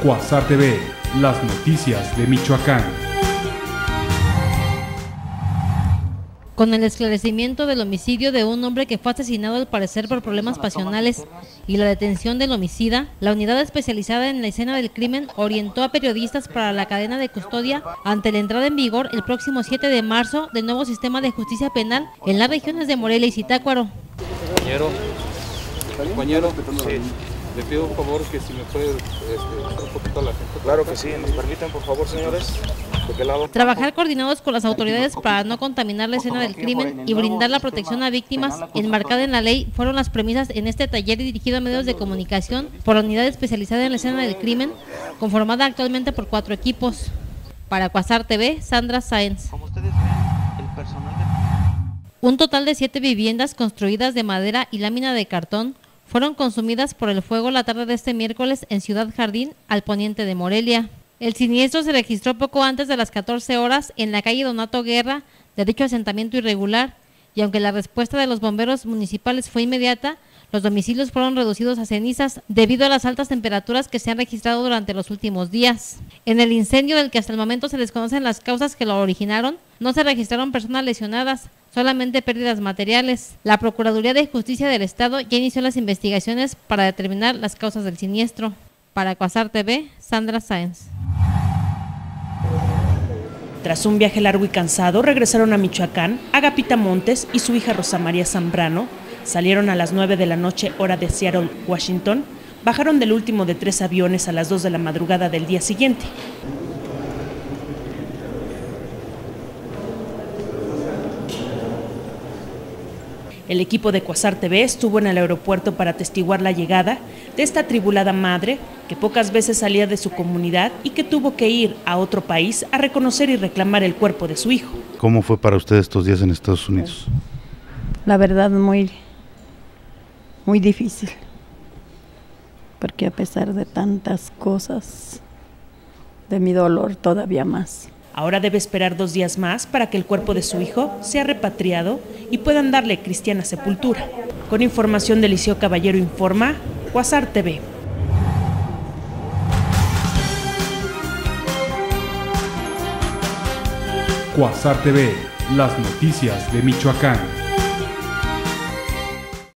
Cuasar TV, las noticias de Michoacán. Con el esclarecimiento del homicidio de un hombre que fue asesinado al parecer por problemas pasionales y la detención del homicida, la unidad especializada en la escena del crimen orientó a periodistas para la cadena de custodia ante la entrada en vigor el próximo 7 de marzo del nuevo sistema de justicia penal en las regiones de Morelia y Zitácuaro. Compañero, sí. Le pido un favor que si me puede echar un poquito a la gente. Claro que sí, nos permiten por favor, señores. ¿De qué lado? Trabajar coordinados con las autoridades para no contaminar la escena del crimen y brindar la protección a víctimas enmarcada en la ley fueron las premisas en este taller dirigido a medios de comunicación por la unidad especializada en la escena del crimen, conformada actualmente por 4 equipos. Para Cuasar TV, Sandra Sáenz. Como ustedes ven, el personal Un total de 7 viviendas construidas de madera y lámina de cartón fueron consumidas por el fuego la tarde de este miércoles en Ciudad Jardín, al poniente de Morelia. El siniestro se registró poco antes de las 14 horas en la calle Donato Guerra de dicho asentamiento irregular, y aunque la respuesta de los bomberos municipales fue inmediata, los domicilios fueron reducidos a cenizas debido a las altas temperaturas que se han registrado durante los últimos días. En el incendio, del que hasta el momento se desconocen las causas que lo originaron, no se registraron personas lesionadas, solamente pérdidas materiales. La Procuraduría de Justicia del Estado ya inició las investigaciones para determinar las causas del siniestro. Para Cuasar TV, Sandra Sáenz. Tras un viaje largo y cansado, regresaron a Michoacán. Agapita Montes y su hija Rosa María Zambrano salieron a las 9 de la noche, hora de Seattle, Washington. Bajaron del último de 3 aviones a las 2 de la madrugada del día siguiente. El equipo de Cuasar TV estuvo en el aeropuerto para atestiguar la llegada de esta atribulada madre que pocas veces salía de su comunidad y que tuvo que ir a otro país a reconocer y reclamar el cuerpo de su hijo. ¿Cómo fue para usted estos días en Estados Unidos? La verdad muy difícil, porque a pesar de tantas cosas, de mi dolor todavía más. Ahora debe esperar 2 días más para que el cuerpo de su hijo sea repatriado y puedan darle cristiana sepultura. Con información de Liceo Caballero informa, Cuasar TV. Cuasar TV, las noticias de Michoacán.